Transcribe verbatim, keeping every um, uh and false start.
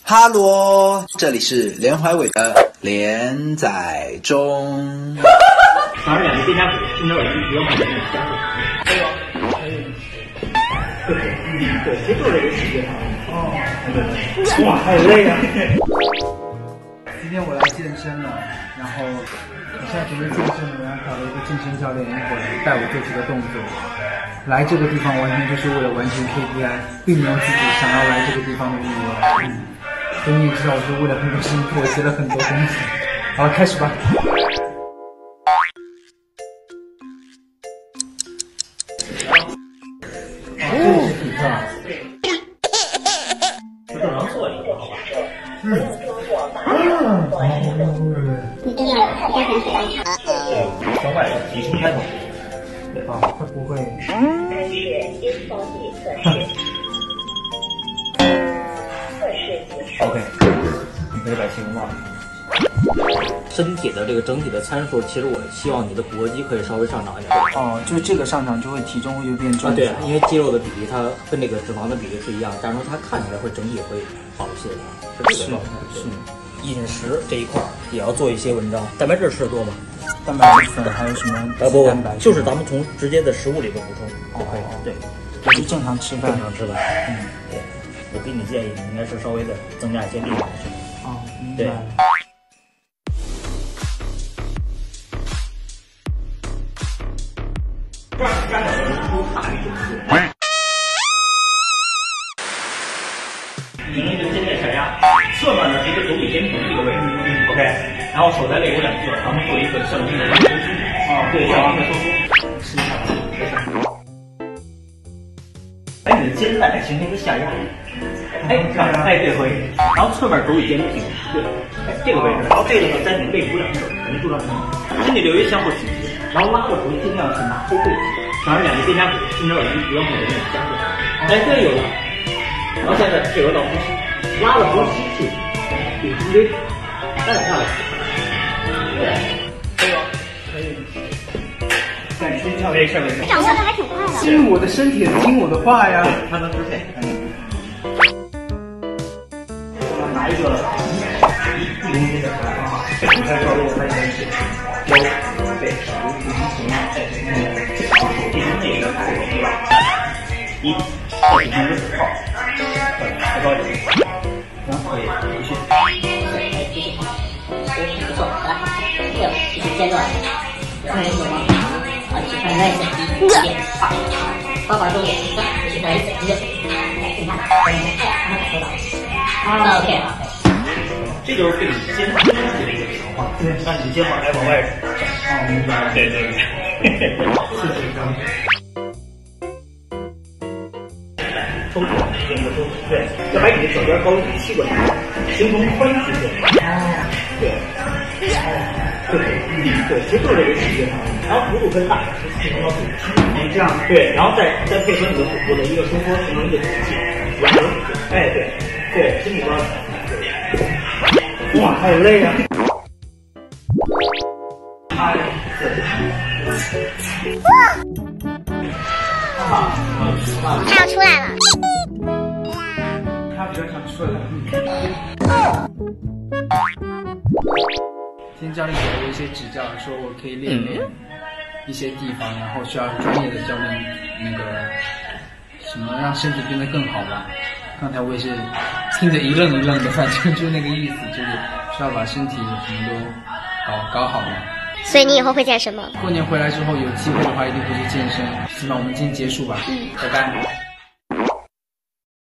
哈罗，这里是连怀伟的连载中。 早上两个肩胛骨，伸着耳机，不用看电视，加速。还有，还有，对，对，其实就是这个世界上。哦，对，哇，好累啊！ 今天我来健身了，然后我现在准备健身了，然后找了一个健身教练，一会儿带我做几个动作。来这个地方完全就是为了完成 K P I， 并没有自己想要来这个地方的意愿。嗯，所以你也知道，我是为了很多事情妥协了很多东西。好了，开始吧。哦，这个是体测。 就正常做一个，好吧？ 嗯。 你真的加减很大差。 双外的提升开头。 对啊，会不会？ OK， 你可以把气功忘了。身体的这个整体的参数，其实我希望你的腘肌可以稍微上涨一点。 哦，就是这个上涨就会体重会就变重啊，对，因为肌肉的比例它跟这个脂肪的比例是一样，这样说它看起来会整体会好一些的，是这个状态。是。饮食这一块也要做一些文章。蛋白质吃的多吗？ 蛋白质粉还有什么？ 呃不，就是咱们从直接的食物里边补充。 哦， 对， 也是正常吃饭。 正常吃饭。嗯，对。我给你建议，你应该是稍微的增加一些力量。 哦，明白。 对。大力整数。你们就现在闪压，侧面呢是一个手臂肩平的一个位置 ，OK， 然后手在肋骨两侧，咱们做一个向心的收缩，啊，对，向心的收缩，试一下，没事。哎，你的肩带形成一个下压，哎，这样，哎，对，可以。然后侧面手与肩平，对，哎，这个位置，然后这个呢在你肋骨两侧，肯定注意身体留一向后倾斜，然后拉的时候尽量是拿后背，然后两个肩胛骨伸着耳机，不要碰着那个加速。哎，对，有了。然后现在配合到呼吸，拉的时候吸气，屏住，再下来，对，可以吗？可以。再心跳这事儿没事。 掌握的还挺快的。 听我的身体，听我的话呀。 他能支配。我拿一个一公斤的出来啊，你再照着我再一起，腰背手部平行啊，再这个手这是内的对吧？一，再平行的号。再高一点，然后可以继续， 对，继续，不错，来，对，继续间断，看一下吗？啊，去看那一次，一点二，八把重点，三，继续来一次，一个，来，停下，等一下，哎，让他感受到，啊 ，OK， 好， 这就是对你肩膀的一个强化，对，让你的肩膀来往外展，哦，明白了，对对对，是是这样。抽出来，整个抽，对，要把你的脚尖高于气管，形成宽曲线。哦，对，对，对，其实就是这个世界上，然后幅度更大，形成到肚脐，这样，对，然后再再配合你的腹部的一个收缩，形成一个曲线，两个曲线，哎，对，对，身体高，哇，好累啊！啊，对。 他要出来了。 他比较想出来。今天教练给了我一些指教，说我可以练练一些地方，然后需要专业的教练那个什么让身体变得更好吧。刚才我也是听着一愣一愣的，反正就是那个意思，就是需要把身体什么都搞搞好嘛。 所以你以后会健身吗？ 过年回来之后有机会的话，一定会去健身。那我们今天结束吧，嗯，拜拜。